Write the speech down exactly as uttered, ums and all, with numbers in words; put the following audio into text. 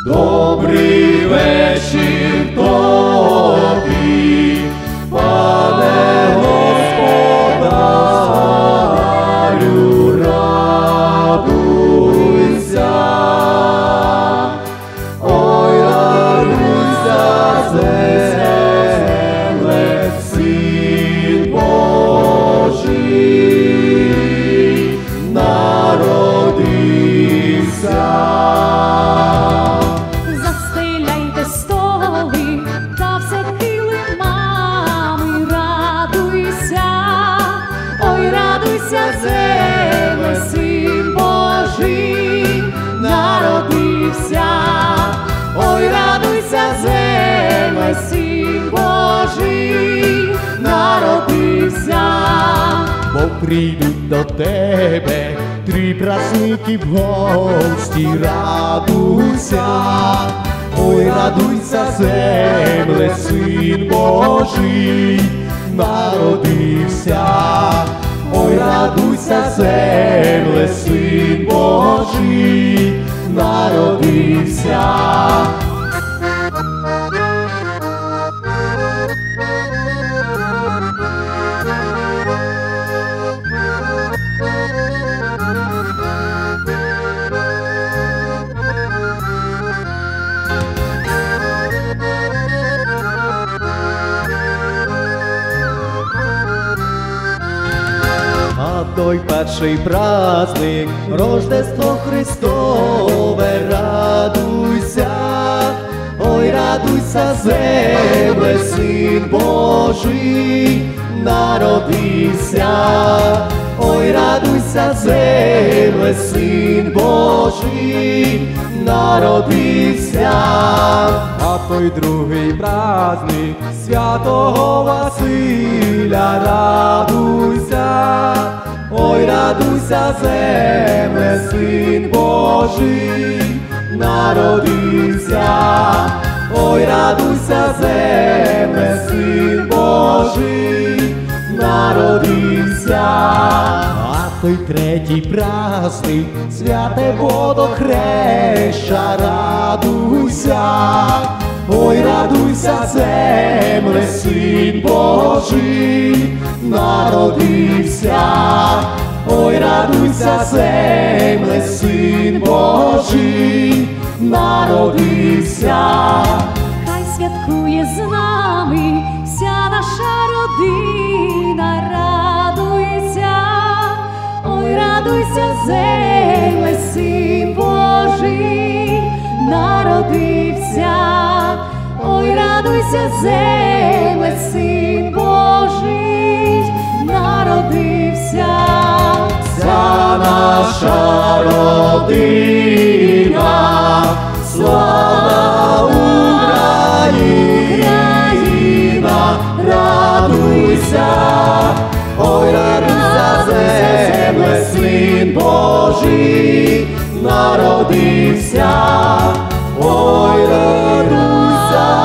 Добрий вечір тобі, пане господарю, радуйся, ой, радуйся, земле, Син Божий народився. Земле, Син Божий народився, ой, радуйся, земле, Син Божий народився. Бо прийдуть до тебе три праздники в гості, радуйся, ой, радуйся, земле, Син Божий народився. Ой, радуйся, земле, Син Божий народився. Той перший праздник, Рождество Христове, радуйся, ой, радуйся, земле, Син Божий народився, ой, радуйся, земле, Син Божий народився. А той другий праздник, святого Василя, радуйся, ой, радуйся, земле, Син Божий народився, ой, радуйся, земле, Син Божий народився. А той третій праздник, святе водохреща, радуйся, ой, радуйся, земле, Син Божий народився, ой, радуйся, земле, Син Божий народився. Хай святкує з нами вся наша родина, радуйся, ой, радуйся, земле, Син Божий народився, ой, радуйся, земле, Син Божий народився. Вся наша родина, слава Україна, радуйся, ой, радуйся, земле, Син Божий народився, ой, радуйся.